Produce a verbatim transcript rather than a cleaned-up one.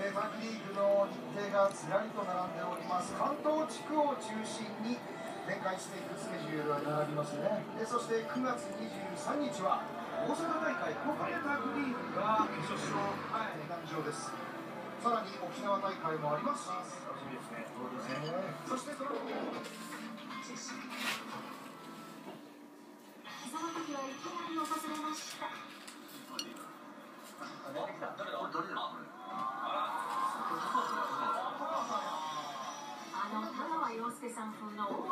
えー、パリリーグの日程がずらりと並んでおります。関東地区を中心に展開していくスケジュールが並びますね。でそしてくがつにじゅうさんにちは大阪大会コパレタグリーグが決勝誕生です。さらに沖縄大会もありますし、楽しみですね。そうですね。そしてその膝の時はいきなり訪れました。あの田川陽介さん風の